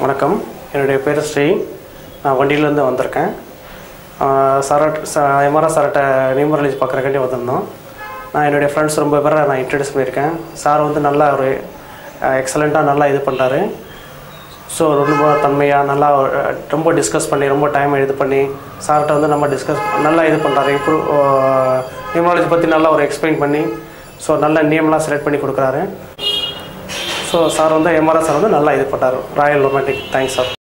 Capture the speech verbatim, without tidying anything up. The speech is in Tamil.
வணக்கம், என்னுடைய பேர் ஸ்ரீ. நான் வண்டியிலேருந்து வந்திருக்கேன். சரட் எம்ஆர்ஆ சரட்டை நியூமராலஜி பார்க்குறக்காண்டி வந்திருந்தோம். நான் என்னுடைய ஃப்ரெண்ட்ஸ் ரொம்ப பேரை நான் இன்ட்ரடியூஸ் பண்ணியிருக்கேன். சார் வந்து நல்லா ஒரு எக்ஸலண்ட்டாக நல்லா இது பண்ணுறாரு. ஸோ ரொம்ப தன்மையாக நல்லா ரொம்ப டிஸ்கஸ் பண்ணி ரொம்ப டைம் இது பண்ணி சார்கிட்ட வந்து நம்ம டிஸ்கஸ் நல்லா இது பண்ணுறாரு. இம்ப்ரூவ் நியூமராலஜி பற்றி நல்லா ஒரு எக்ஸ்பிளைன் பண்ணி ஸோ நல்ல நேம்லாம் செலக்ட் பண்ணி கொடுக்குறாரு. ஸோ சார் வந்து எம்ஆர்ஆர் சார் வந்து நல்லா இது பண்ணார். Royal romantic. Thanks sir.